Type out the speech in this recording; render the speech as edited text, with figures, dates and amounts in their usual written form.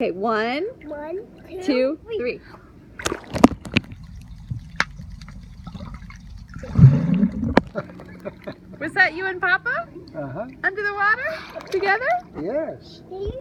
Okay, one, two, three. Was that you and Papa? Uh-huh. Under the water? Together? Yes.